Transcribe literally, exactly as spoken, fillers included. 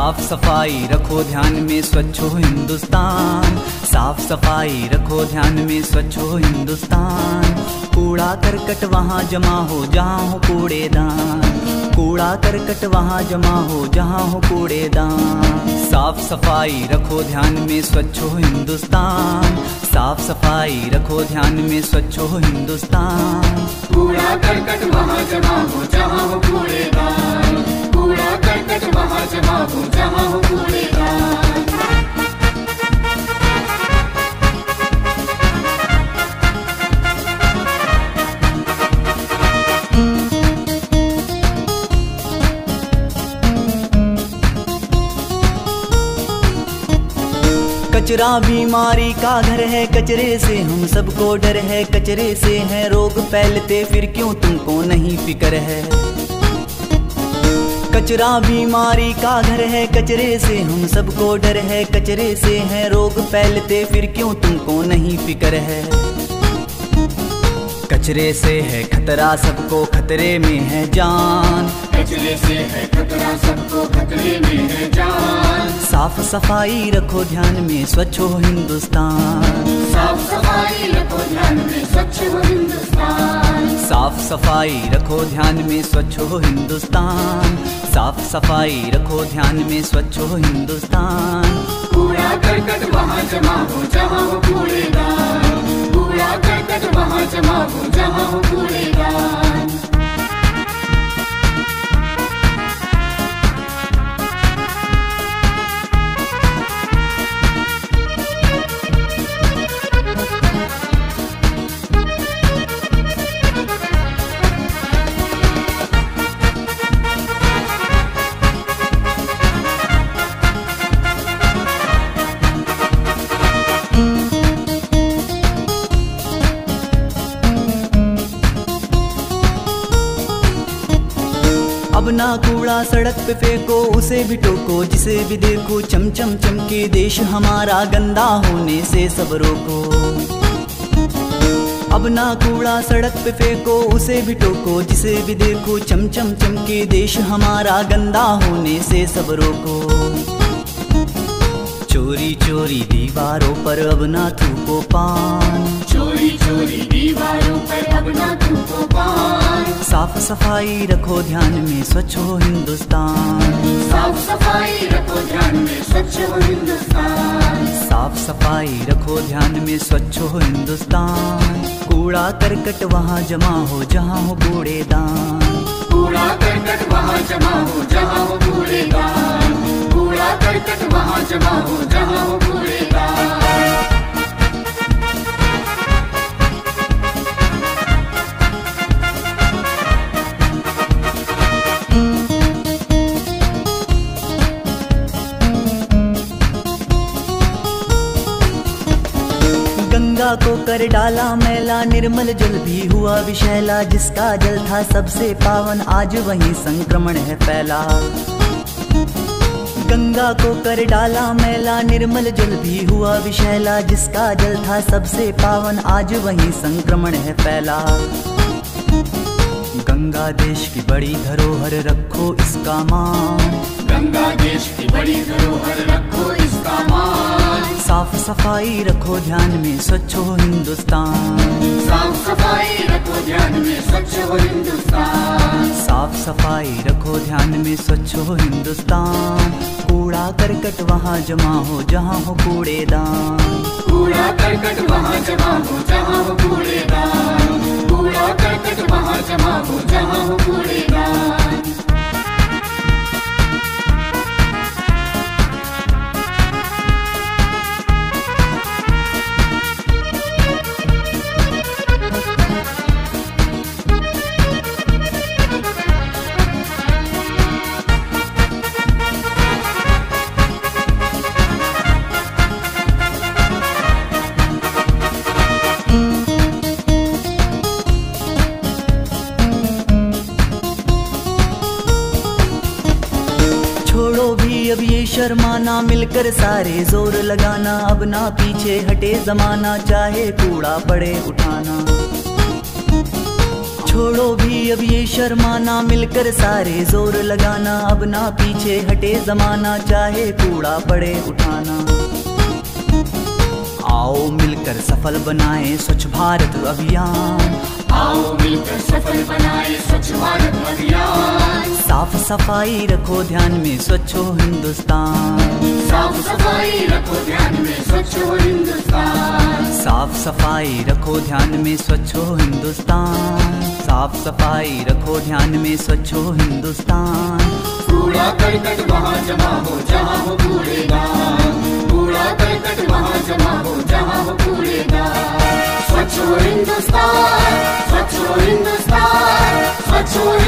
साफ सफाई रखो ध्यान में स्वच्छ हो हिंदुस्तान, साफ सफाई रखो ध्यान में स्वच्छ हो हिंदुस्तान। कूड़ा करकट वहाँ जमा हो जहाँ हो कूड़ेदान, कूड़ा करकट वहाँ जमा हो जहाँ हो कूड़ेदान। साफ सफाई रखो ध्यान में स्वच्छ हो हिंदुस्तान, साफ सफाई रखो ध्यान में स्वच्छ हो हिंदुस्तान। कूड़ा करकट वहाँ जमा हो जहाँ हो कूड़ेदान, कूड़ा करकट वहाँ जमा हो जहाँ हो कूड़ेदान। कचरा बीमारी का घर है, कचरे से हम सबको डर है, कचरे से है रोग फैलते फिर क्यों तुमको नहीं फिक्र है। कचरा बीमारी का घर है, कचरे से हम सबको डर है, कचरे से है रोग फैलते फिर क्यों तुमको नहीं फिक्र है। कचरे से है खतरा सबको खतरे में है जान, कचरे से है खतरा सबको खतरे में है जान। साफ सफाई रखो ध्यान में स्वच्छ हो हिंदुस्तान, साफ सफाई रखो ध्यान में स्वच्छ हो हिंदुस्तान। साफ सफाई रखो ध्यान में स्वच्छ हो हिंदुस्तान, साफ सफाई रखो ध्यान में स्वच्छ हो हिंदुस्तान। कूड़ा करकट वहाँ जमा हो जहाँ हो कूड़ेदान, कूड़ा करकट वहाँ जमा हो जहाँ हो कूड़ेदान। अब ना कूड़ा सड़क पे फेंको, उसे भी टोको, जिसे भी देखो चम चम चमके देश हमारा, गंदा होने से सब रोको। अब ना कूड़ा सड़क पे फेंको, उसे भी टोको, जिसे भी देखो चम चम चमके देश हमारा, गंदा होने से सब रोको। चोरी चोरी दीवारों पर अब ना थूको पान, चोरी चोरी दीवारों पर अब ना थूको पान। साफ सफाई रखो ध्यान में स्वच्छ हो हिंदुस्तान, साफ सफाई रखो ध्यान में स्वच्छ हो हिंदुस्तान। साफ सफाई रखो ध्यान में स्वच्छ हो हिंदुस्तान। कूड़ा करकट वहाँ जमा हो जहाँ हो कूड़ेदान, कूड़ा करकट वहाँ जमा हो जहाँ हो कूड़ेदान, कूड़ा करकट वहाँ जमा हो जहाँ हो कूड़ेदान। गंगा को कर डाला मैला, निर्मल जल भी हुआ विषैला, जिसका जल था सबसे पावन आज वही संक्रमण है फैला। गंगा को कर डाला मैला, निर्मल जल भी हुआ विषैला, जिसका जल था सबसे पावन आज वही संक्रमण है फैला। गंगा देश की बड़ी धरोहर रखो इसका मान, गंगा देश की बड़ी धरोहर रखो इसका मान। साफ सफाई रखो ध्यान में स्वच्छ हो हिंदुस्तान, साफ सफाई रखो ध्यान में स्वच्छ हो हिंदुस्तान। साफ सफाई रखो ध्यान में स्वच्छ हो हिंदुस्तान। कूड़ा करकट वहाँ जमा हो जहाँ हो कूड़ेदान, कूड़ा करकट वहाँ जमा हो जहाँ हो कूड़ेदान, कूड़ा करकट वहाँ जमा हो जहाँ हो कूड़ेदान। अब ये शर्माना, मिलकर सारे जोर लगाना, अब ना पीछे हटे जमाना, चाहे कूड़ा पड़े उठाना। छोड़ो भी अब ये शर्माना, मिलकर सारे जोर लगाना, अब ना पीछे हटे जमाना, चाहे कूड़ा पड़े उठाना। आओ मिलकर सफल बनाए स्वच्छ भारत अभियान, आओ मिलकर सफल बनाए स्वच्छ भारत अभियान। साफ सफाई रखो ध्यान में स्वच्छ हो हिंदुस्तान, साफ सफाई रखो ध्यान में स्वच्छ हो हिंदुस्तान। साफ सफाई रखो ध्यान में स्वच्छ हो हिंदुस्तान, साफ सफाई रखो ध्यान में स्वच्छ हो हिंदुस्तान। कूड़ा करकट वहाँ जमा हो जहाँ हो कूड़ेदान, कूड़ा करकट वहाँ जमा हो जहाँ हो कूड़ेदान। स्वच्छ हो हिंदुस्तान, स्वच्छ हो हिंदुस्तान, स्वच्छ हो